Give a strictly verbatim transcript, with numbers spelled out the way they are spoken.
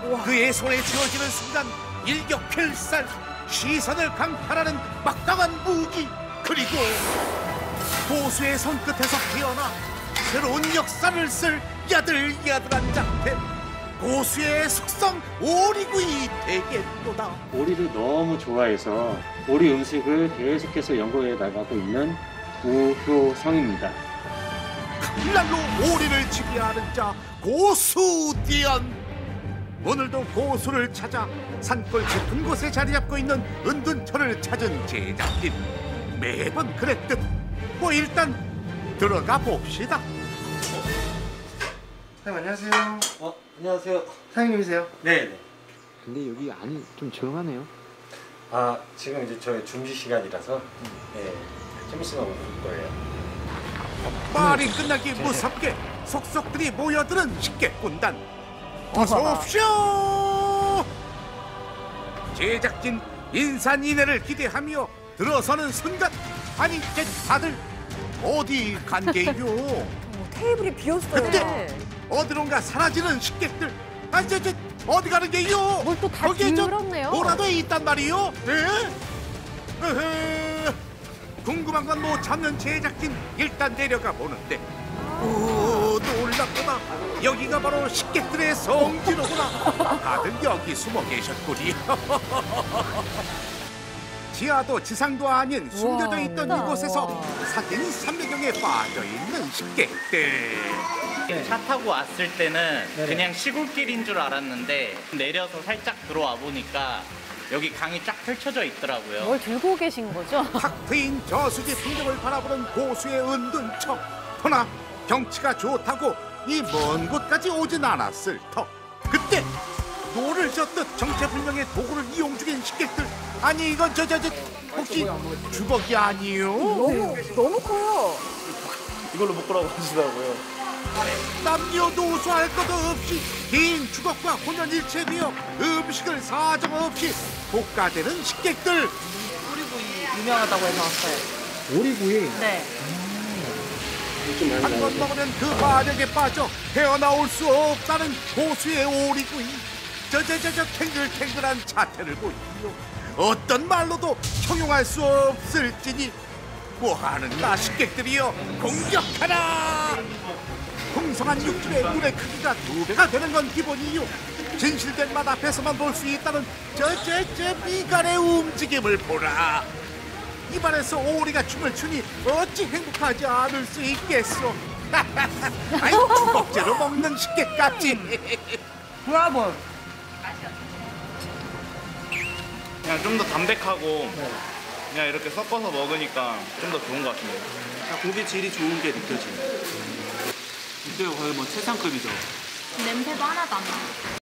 그의 손에 쥐어지는 순간 일격필살, 시선을 강탈하는 막강한 무기, 그리고 고수의 손끝에서 피어나 새로운 역사를 쓸 야들야들한 장태, 고수의 숙성 오리구이 되겠도다. 오리를 너무 좋아해서 오리 음식을 계속해서 연구해 나가고 있는 우효성입니다. 칼날로 오리를 지배하는 자 고수디언. 오늘도 고수를 찾아 산골 깊은 곳에 자리 잡고 있는 은둔터를 찾은 제작진. 매번 그랬듯 뭐 일단 들어가 봅시다. 사장님 안녕하세요. 어, 안녕하세요. 사장님이세요? 네. 근데 여기 안이 좀 조용하네요. 아, 지금 이제 저희 준비 시간이라서 네, 좀 있으면 올 거예요. 말이 끝나기 무섭게 속속들이 모여드는 식객군단. 어서 오십시오. 제작진 인산인해를 기대하며 들어서는 순간, 아니 이제 다들 어디 간 게요? 어, 테이블이 비었어요. 근데 어디론가 사라지는 식객들. 아니 저, 저 어디 가는 게요? 뭘 또 다 거기에 저 뒤돌았네요. 뭐라도 있단 말이요? 네? 에헤, 궁금한 건 못 참는 제작진 일단 내려가 보는데, 오 놀랍구나. 여기가 바로 식객들의 성지로구나. 다들 여기 숨어 계셨구리. 지하도 지상도 아닌 숨겨져 있던 우와, 이곳에서 우와. 사진 삼배경에 빠져있는 식객들. 차 타고 왔을 때는 그냥 시골길인 줄 알았는데 내려서 살짝 들어와 보니까 여기 강이 쫙 펼쳐져 있더라고요. 뭘 들고 계신 거죠? 탁 트인 저수지 풍경을 바라보는 고수의 은둔처. 허나 경치가 좋다고 이 먼 곳까지 오진 않았을 터. 그때 노를 젓듯 정체불명의 도구를 이용 중인 식객들. 아니 이건 저 저 저 혹시 주걱이 아니요? 너무 너무 커요. 이걸로 묶으라고 하시더라고요. 남녀노소 할 것도 없이 긴 주걱과 혼연일체되어 음식을 사정없이 볶아대는 식객들. 오리구이 유명하다고 해서 왔어요. 오리구이. 네. 한 번 먹으면 그 마력에 빠져 헤어나올 수 없다는 고수의 오리구이. 저저저저 탱글탱글한 자태를 보이요. 어떤 말로도 형용할 수 없을지니 뭐하는가 식객들이여, 공격하라. 풍성한 육즙의 물의 크기가 두 배가 되는 건 기본이요. 진실된 맛 앞에서만 볼 수 있다는 저저저 미간의 움직임을 보라. 입안에서 오리가 춤을 추니 어찌 행복하지 않을 수 있겠소. 아이 주걱제로 먹는 식객같이. 브라보. 그냥 좀 더 담백하고 그냥 이렇게 섞어서 먹으니까 좀 더 좋은 것 같습니다. 고기 질이 좋은 게 느껴지네요. 이때가 거의 뭐 최상급이죠. 냄새도 하나도 안 나요.